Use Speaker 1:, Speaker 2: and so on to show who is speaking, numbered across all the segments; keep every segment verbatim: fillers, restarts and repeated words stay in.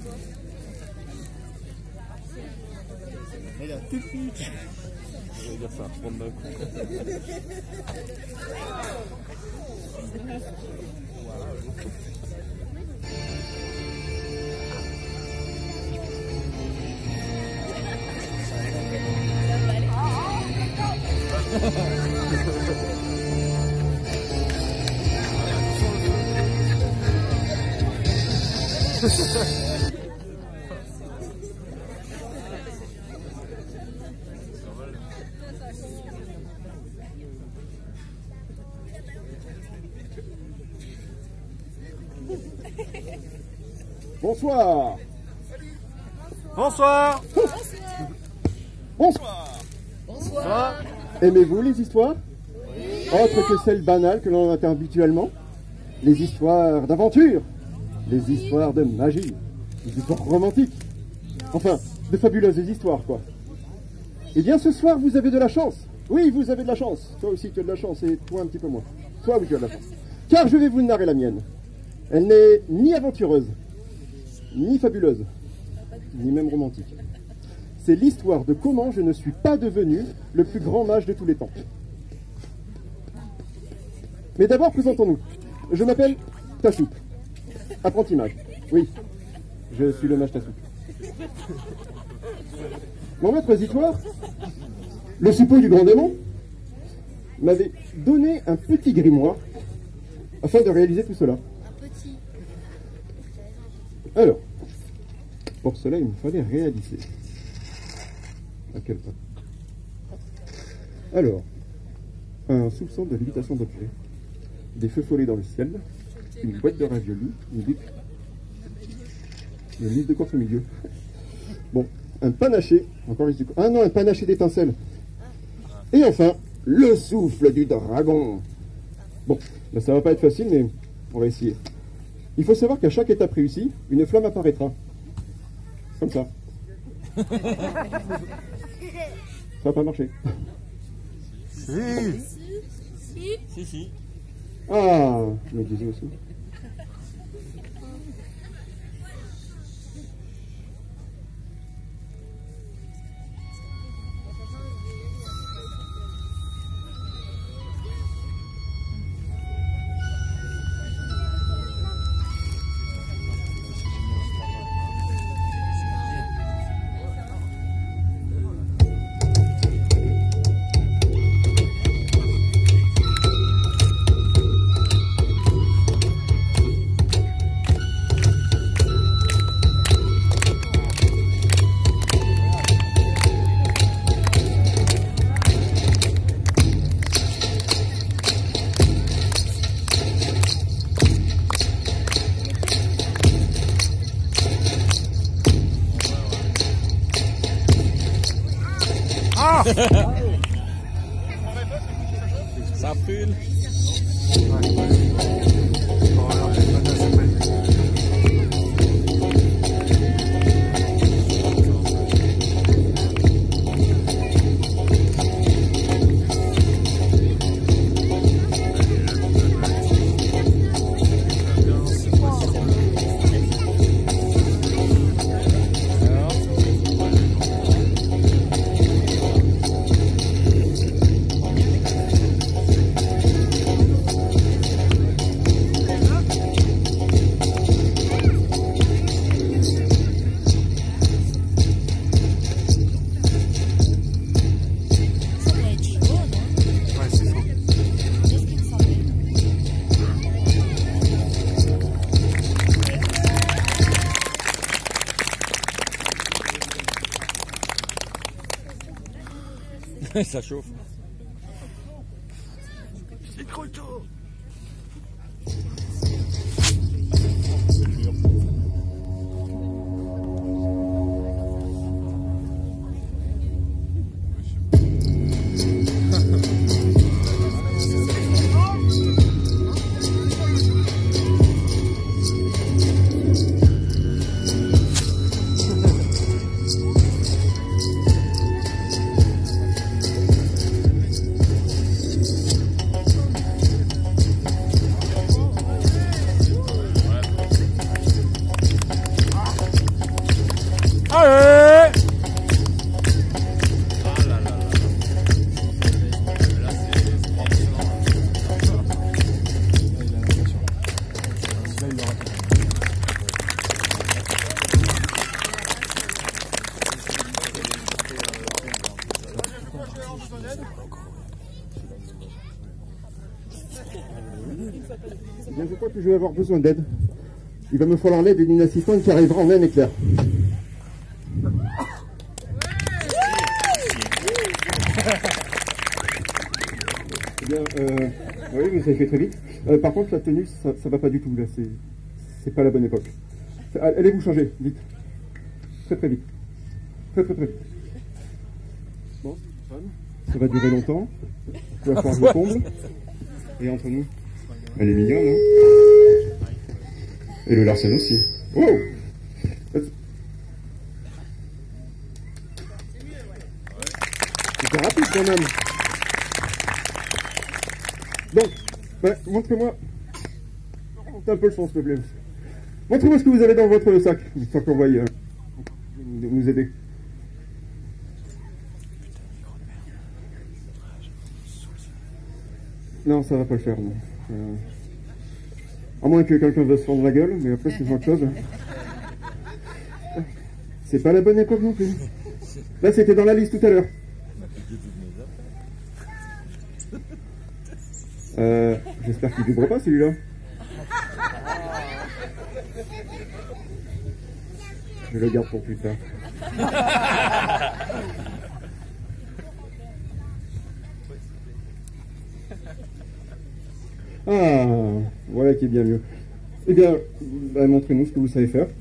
Speaker 1: Il a tout pique. Je vais dire ça, prendre d'un coup.
Speaker 2: Bonsoir.
Speaker 1: Bonsoir.
Speaker 2: Bonsoir.
Speaker 1: Bonsoir.
Speaker 2: Aimez-vous les histoires? Autres que celles banales que l'on entend habituellement? Les histoires d'aventure, les histoires de magie, les histoires romantiques, enfin, de fabuleuses histoires, quoi. Eh bien, ce soir, vous avez de la chance. Oui, vous avez de la chance. Toi aussi, tu as de la chance, et toi un petit peu moins. Toi, oui, tu as de la chance. Car je vais vous narrer la mienne. Elle n'est ni aventureuse, ni fabuleuse, ni même romantique. C'est l'histoire de comment je ne suis pas devenu le plus grand mage de tous les temps. Mais d'abord, présentons-nous. Je m'appelle Tassouk, apprenti mage. Oui, je suis le mage Tassouk. Mon maître Zitoire, le suppôt du grand démon, m'avait donné un petit grimoire afin de réaliser tout cela.
Speaker 3: Un petit.
Speaker 2: Alors, pour cela, il me fallait réaliser. À quel point? Alors, un soupçon de lévitation d'objets, des feux follets dans le ciel, une boîte de raviolis, une bique, une liste de course au milieu. Bon, un panaché, encore ici. Ah non, un panaché d'étincelles. Et enfin, le souffle du dragon. Bon, ben ça va pas être facile, mais on va essayer. Il faut savoir qu'à chaque étape réussie, une flamme apparaîtra. Comme ça. Ça va pas marcher.
Speaker 1: Si.
Speaker 3: Si.
Speaker 1: Si, si.
Speaker 2: Ah, je me disais aussi.
Speaker 1: Ça brûle. Ça chauffe. C'est trop chaud.
Speaker 2: Bien, je crois que je vais avoir besoin d'aide. Il va me falloir l'aide d'une assistante qui arrivera en un éclair. Eh bien, euh, oui, vous avez fait très vite. Euh, par contre, la tenue, ça, ça va pas du tout, là. C'est, c'est pas la bonne époque. Allez vous changer, vite. Très très vite. Très très très vite. Bon, ça va durer longtemps. Il va falloir que je comble. Et entre nous, elle est mignonne, hein. Et le Larsen aussi. Oh! C'était rapide quand même. Donc, ben, montrez-moi. Montrez un peu le son, s'il te plaît. Montrez-moi ce que vous avez dans votre sac, histoire qu'on voie euh, nous aider. Non, ça va pas le faire, non. Euh, à moins que quelqu'un veuille se fendre la gueule, mais après c'est autre chose. C'est pas la bonne époque non plus. Là, c'était dans la liste tout à l'heure. Euh, j'espère qu'il vibre pas celui-là. Je le garde pour plus tard. Ah, voilà qui est bien mieux. Eh bien, bah, montrez-nous ce que vous savez faire.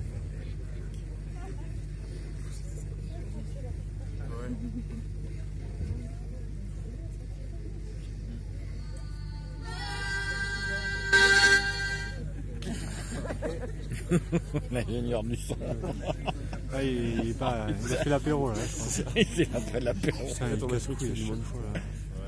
Speaker 1: L'ingénieur du son.
Speaker 4: Ah, il, il, pas, il a fait l'apéro là, je pense.
Speaker 1: Il fait après l'apéro.
Speaker 4: Putain, il est tombé sous le coup, il a du bonne fois là.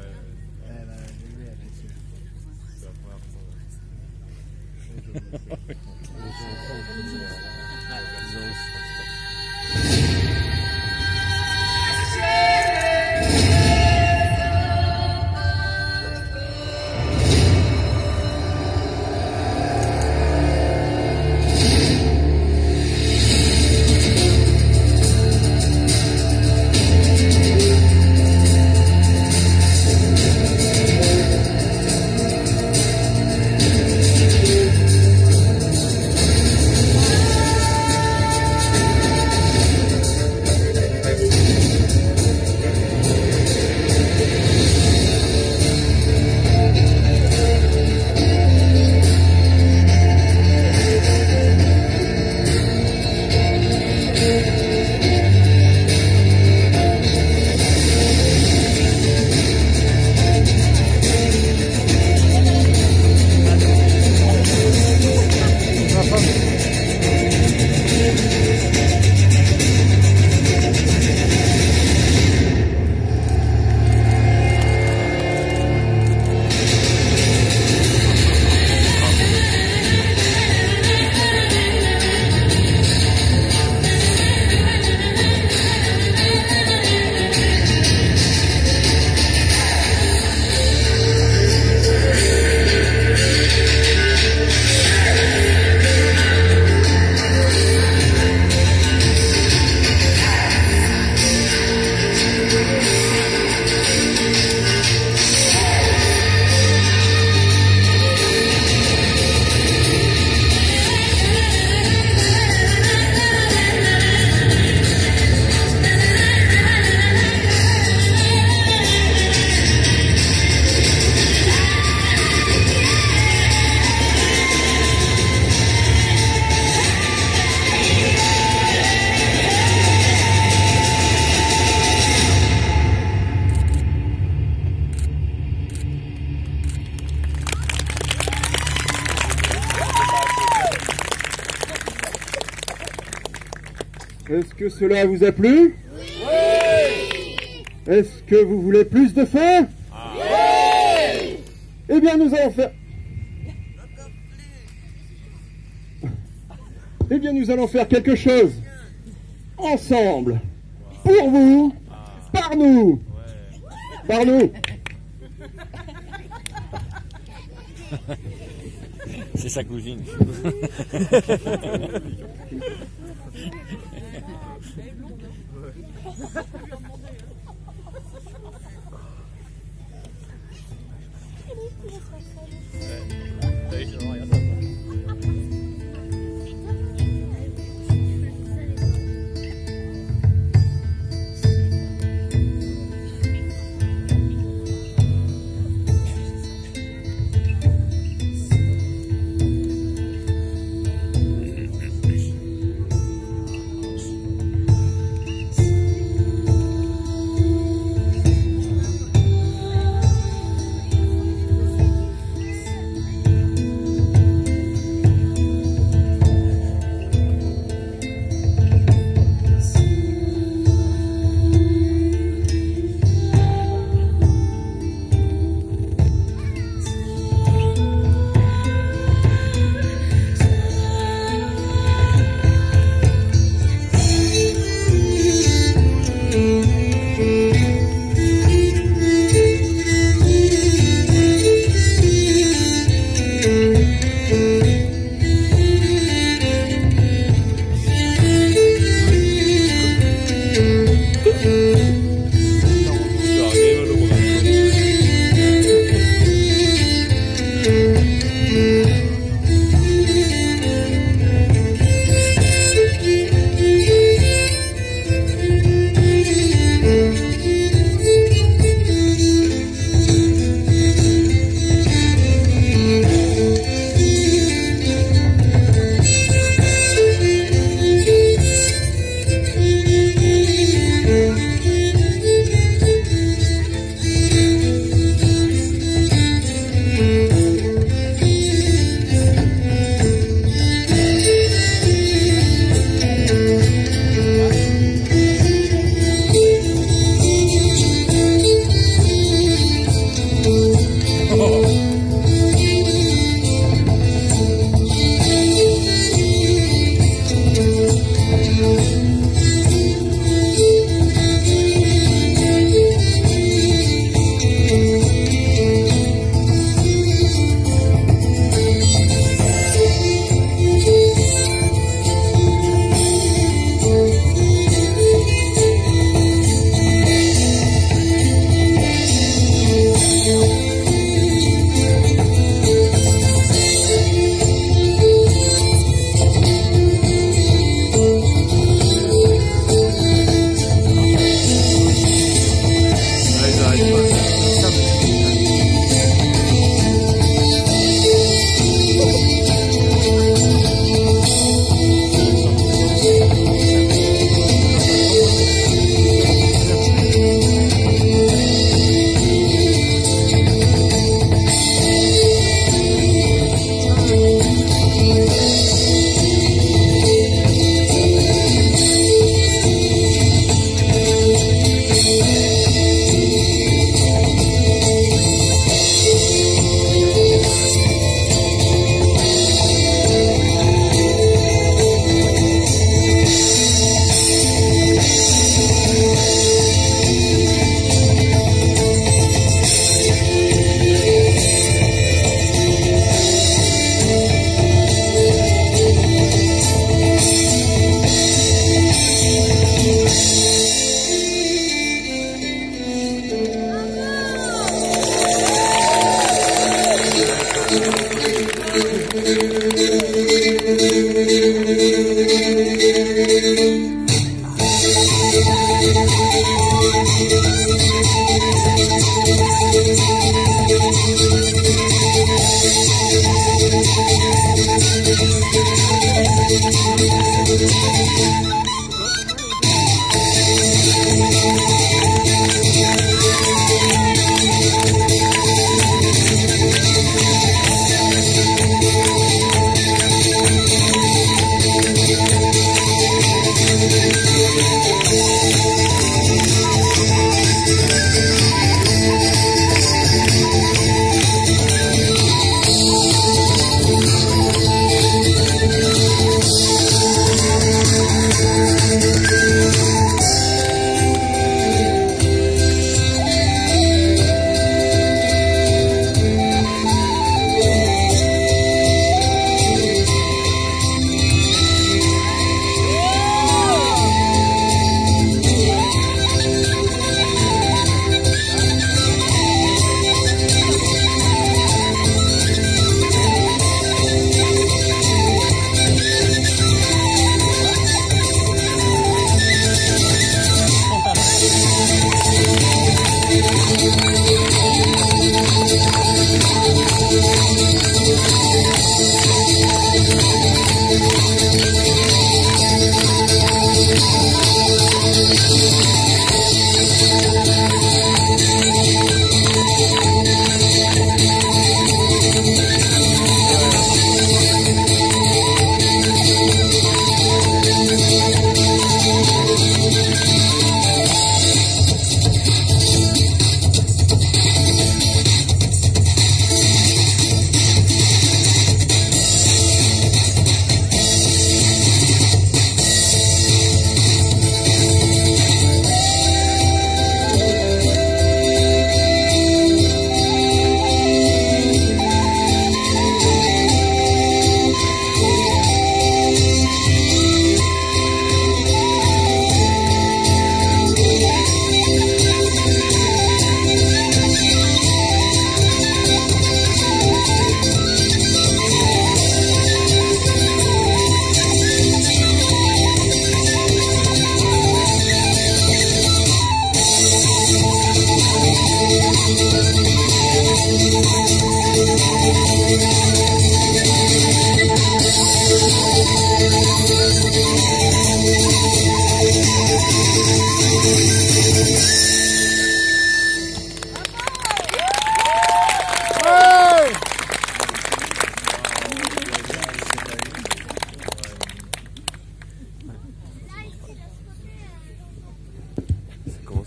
Speaker 2: Est-ce que cela vous a plu? Oui. Est-ce que vous voulez plus de feu? Oui. Eh bien, nous allons faire... Eh bien, nous allons faire quelque chose ensemble, pour vous, par nous, par nous.
Speaker 1: C'est sa cousine.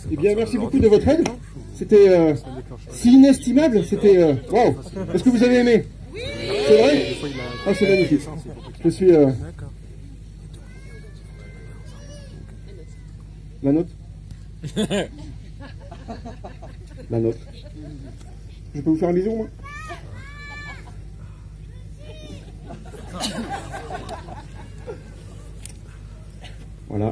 Speaker 2: Eh bien, merci beaucoup de votre aide. C'était euh, si inestimable. C'était... Euh, wow. Est-ce que vous avez aimé? Oui. C'est vrai? Ah, c'est magnifique. Je suis... Euh... La note? La note. Je peux vous faire un bisou, moi? Voilà.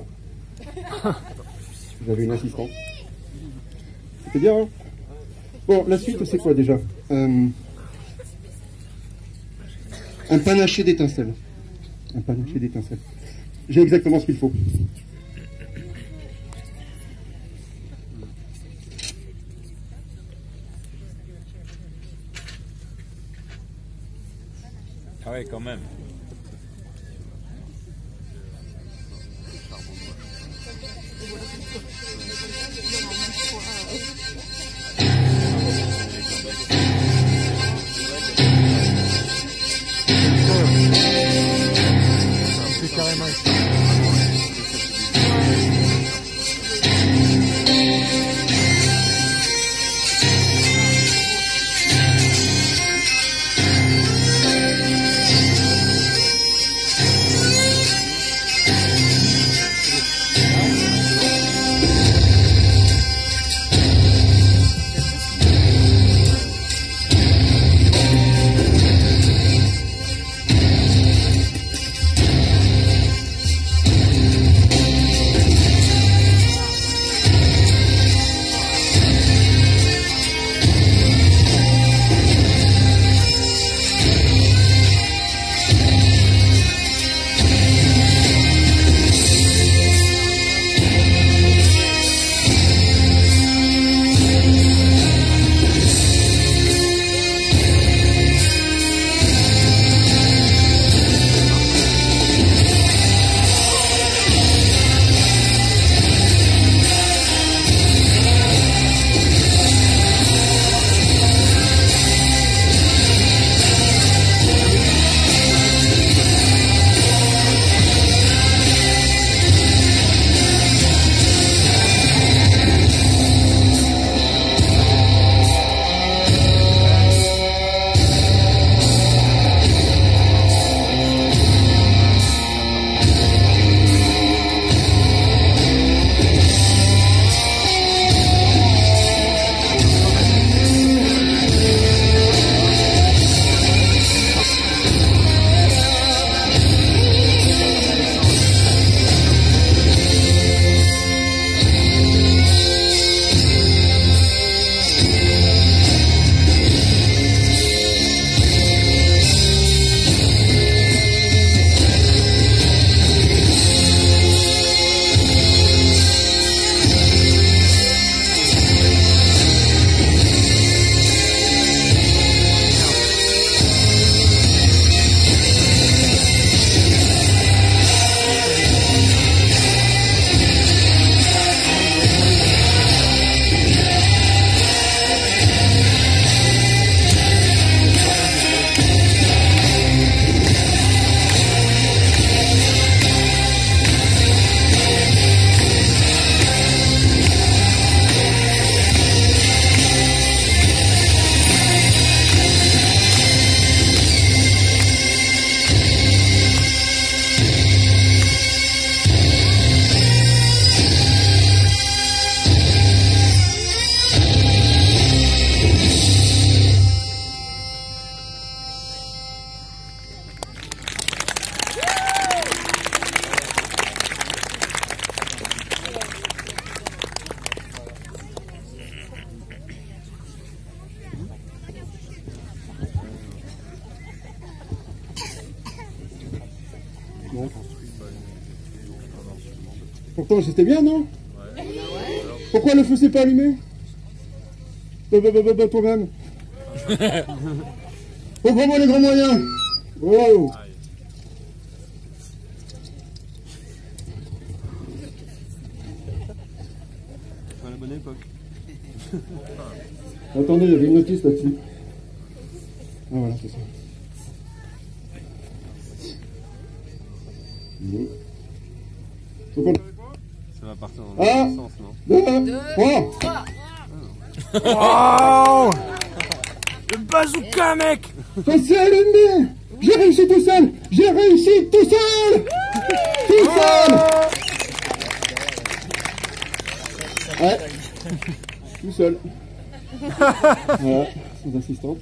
Speaker 2: Vous avez une assistante. C'est bien, hein? Bon, la suite, c'est quoi déjà? euh, Un panaché d'étincelles. Un panaché d'étincelles. J'ai exactement ce qu'il faut.
Speaker 1: Ah ouais, quand même.
Speaker 4: C'est carrément
Speaker 2: Bon. Pourtant c'était bien, non? Pourquoi le feu s'est pas allumé? Bah bah bah bah bah toi-même. Reprends-moi les grands moyens. Oh.
Speaker 4: à la bonne époque.
Speaker 2: Attendez, il y avait une notice là-dessus. Ah voilà, c'est ça. Oui. Donc on...
Speaker 4: Ça va partir dans
Speaker 2: Un,
Speaker 4: le sens, non?
Speaker 2: deux, trois.
Speaker 1: Wow. Le bazooka, mec.
Speaker 2: C'est allumé. J'ai réussi tout seul. J'ai réussi tout seul. Tout seul. Ouais. Tout seul. Voilà, sans assistante.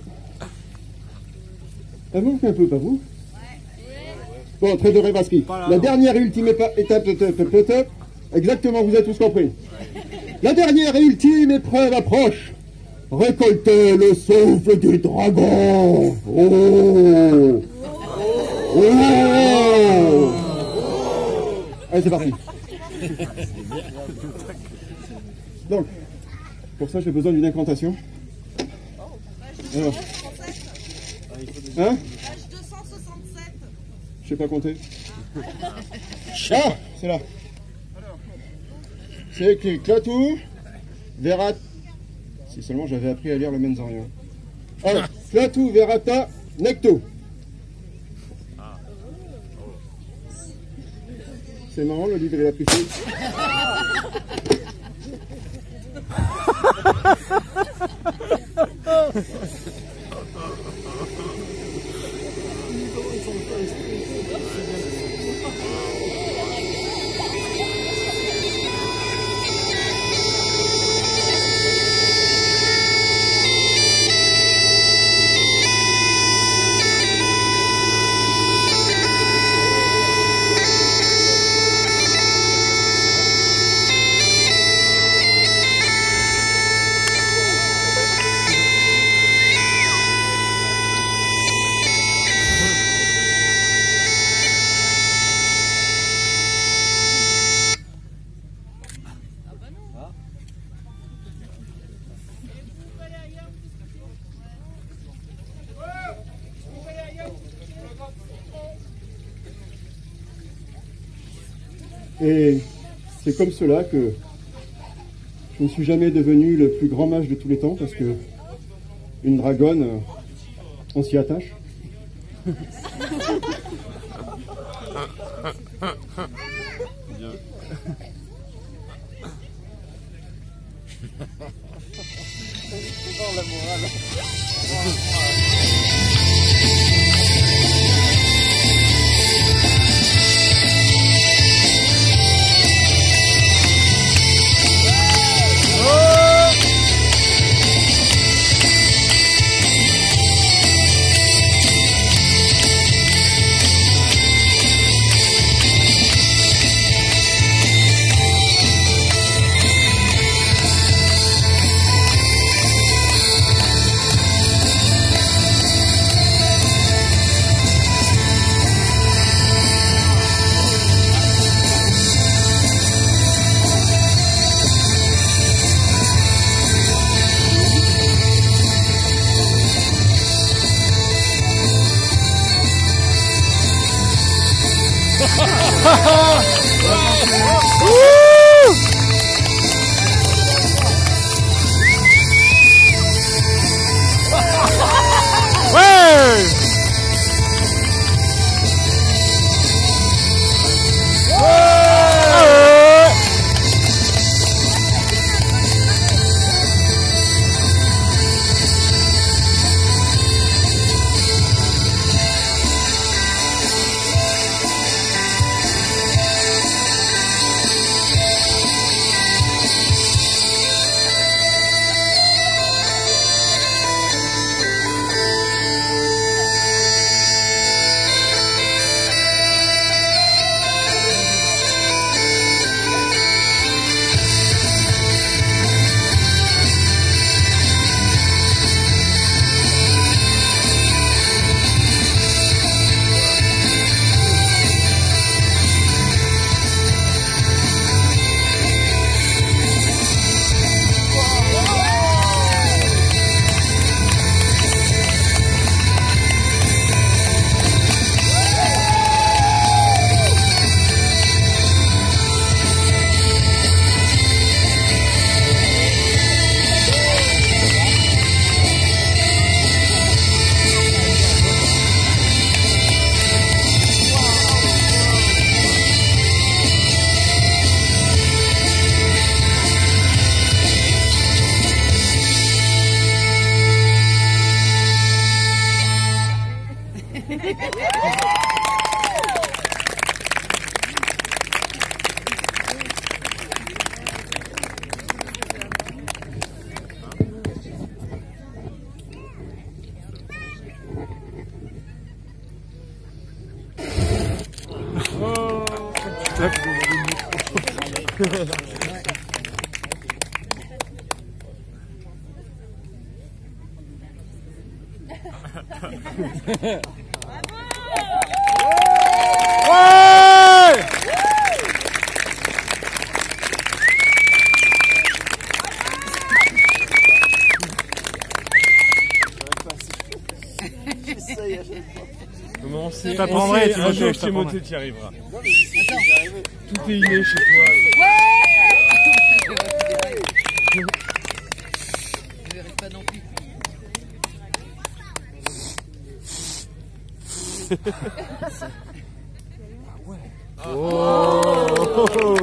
Speaker 2: Ah bon, un peu, pas vous? Bon, très de Revaski. La dernière et ultime épa- étape, de- de- de- de- exactement, vous avez tous compris. La dernière et ultime épreuve approche. Récoltez le souffle du dragon. Oh. Oh. Allez, c'est parti. Donc, pour ça, j'ai besoin d'une incantation. Alors. Hein?
Speaker 3: deux cent soixante-sept.
Speaker 2: Je sais pas compter. Ah, c'est là. C'est écrit Klaatu, Verat. Si seulement j'avais appris à lire le Menzarien. Alors, Klaatu, Verata, Necto. C'est marrant, le livre il a pris Et c'est comme cela que je ne suis jamais devenu le plus grand mage de tous les temps, parce que une dragonne, euh, on s'y attache.
Speaker 4: ça que vous avez le micro. Ouais!
Speaker 1: J'essaye à chaque fois.
Speaker 5: Comment c'est
Speaker 4: Je t'apprendrai,
Speaker 5: on sait,
Speaker 4: tu
Speaker 5: un
Speaker 4: vas
Speaker 5: jour,
Speaker 4: je t'apprendrai.
Speaker 5: Timothée, tu y arriveras. Tout est inné chez toi.
Speaker 3: Je verrai pas non plus.
Speaker 5: Oh.